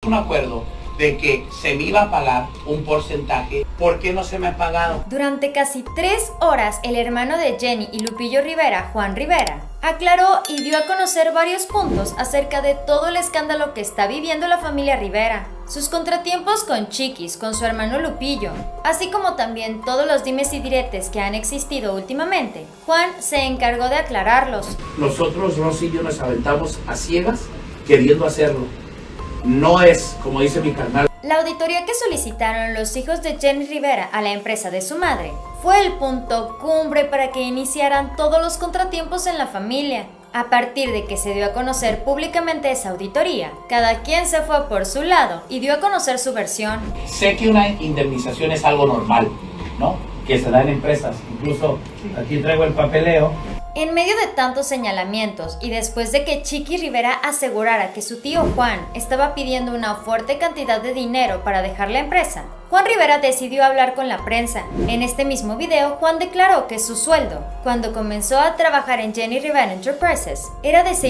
un acuerdo de que se me iba a pagar un porcentaje. ¿Por qué no se me ha pagado? Durante casi 3 horas, el hermano de Jenny y Lupillo Rivera, Juan Rivera, aclaró y dio a conocer varios puntos acerca de todo el escándalo que está viviendo la familia Rivera, sus contratiempos con Chiquis, con su hermano Lupillo, así como también todos los dimes y diretes que han existido últimamente. Juan se encargó de aclararlos. Nosotros, Rosy y yo, nos aventamos a ciegas queriendo hacerlo. No es, como dice mi carnal. La auditoría que solicitaron los hijos de Jenny Rivera a la empresa de su madre fue el punto cumbre para que iniciaran todos los contratiempos en la familia. A partir de que se dio a conocer públicamente esa auditoría, cada quien se fue por su lado y dio a conocer su versión. Sé que una indemnización es algo normal, ¿no? Que se da en empresas. Incluso aquí traigo el papeleo. En medio de tantos señalamientos y después de que Chiquis Rivera asegurara que su tío Juan estaba pidiendo una fuerte cantidad de dinero para dejar la empresa, Juan Rivera decidió hablar con la prensa. En este mismo video, Juan declaró que su sueldo, cuando comenzó a trabajar en Jenny Rivera Enterprises, era de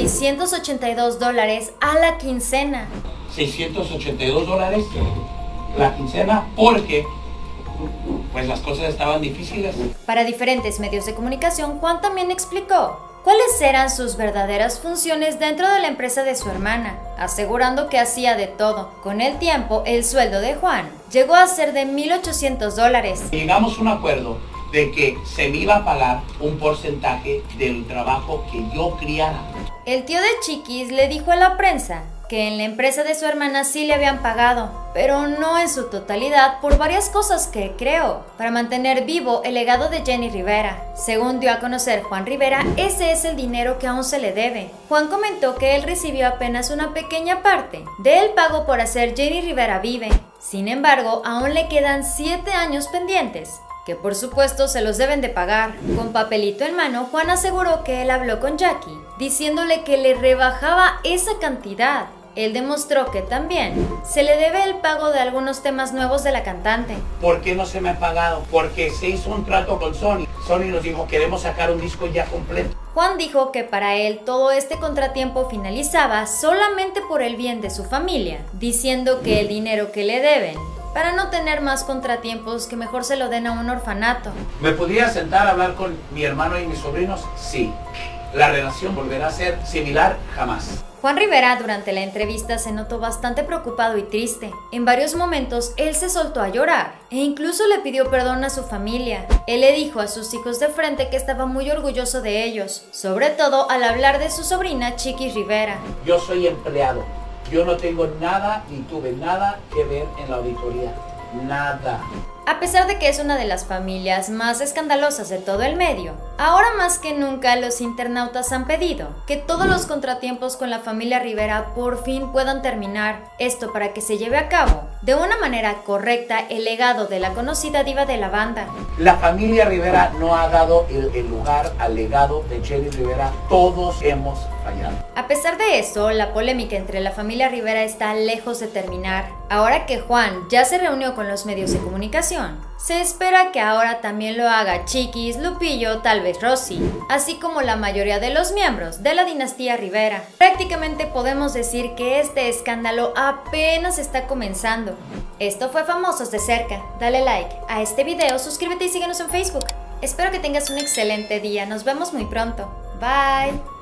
$682 a la quincena. $682 la quincena, porque pues las cosas estaban difíciles. Para diferentes medios de comunicación, Juan también explicó cuáles eran sus verdaderas funciones dentro de la empresa de su hermana, asegurando que hacía de todo. Con el tiempo, el sueldo de Juan llegó a ser de $1,800. Llegamos a un acuerdo de que se me iba a pagar un porcentaje del trabajo que yo criara. El tío de Chiquis le dijo a la prensa que en la empresa de su hermana sí le habían pagado, pero no en su totalidad por varias cosas que creó para mantener vivo el legado de Jenny Rivera. Según dio a conocer Juan Rivera, ese es el dinero que aún se le debe. Juan comentó que él recibió apenas una pequeña parte del pago por hacer Jenny Rivera Vive. Sin embargo, aún le quedan 7 años pendientes, que por supuesto se los deben de pagar. Con papelito en mano, Juan aseguró que él habló con Jackie, diciéndole que le rebajaba esa cantidad. Él demostró que también se le debe el pago de algunos temas nuevos de la cantante. ¿Por qué no se me ha pagado? Porque se hizo un trato con Sony. Sony nos dijo, queremos sacar un disco ya completo. Juan dijo que para él todo este contratiempo finalizaba solamente por el bien de su familia, diciendo que el dinero que le deben, para no tener más contratiempos, que mejor se lo den a un orfanato. ¿Me podría sentar a hablar con mi hermano y mis sobrinos? Sí. ¿La relación volverá a ser similar? Jamás. Juan Rivera durante la entrevista se notó bastante preocupado y triste. En varios momentos él se soltó a llorar e incluso le pidió perdón a su familia. Él le dijo a sus hijos de frente que estaba muy orgulloso de ellos, sobre todo al hablar de su sobrina Chiquis Rivera. Yo soy empleado. Yo no tengo nada ni tuve nada que ver en la auditoría. Nada. A pesar de que es una de las familias más escandalosas de todo el medio, ahora más que nunca los internautas han pedido que todos los contratiempos con la familia Rivera por fin puedan terminar. Esto para que se lleve a cabo de una manera correcta el legado de la conocida diva de la banda. La familia Rivera no ha dado el lugar al legado de Jenny Rivera. Todos hemos fallado. A pesar de eso, la polémica entre la familia Rivera está lejos de terminar. Ahora que Juan ya se reunió con los medios de comunicación, se espera que ahora también lo haga Chiquis, Lupillo, tal vez Rosy, así como la mayoría de los miembros de la dinastía Rivera. Prácticamente podemos decir que este escándalo apenas está comenzando. Esto fue Famosos de Cerca. Dale like a este video, suscríbete y síguenos en Facebook. Espero que tengas un excelente día. Nos vemos muy pronto. Bye.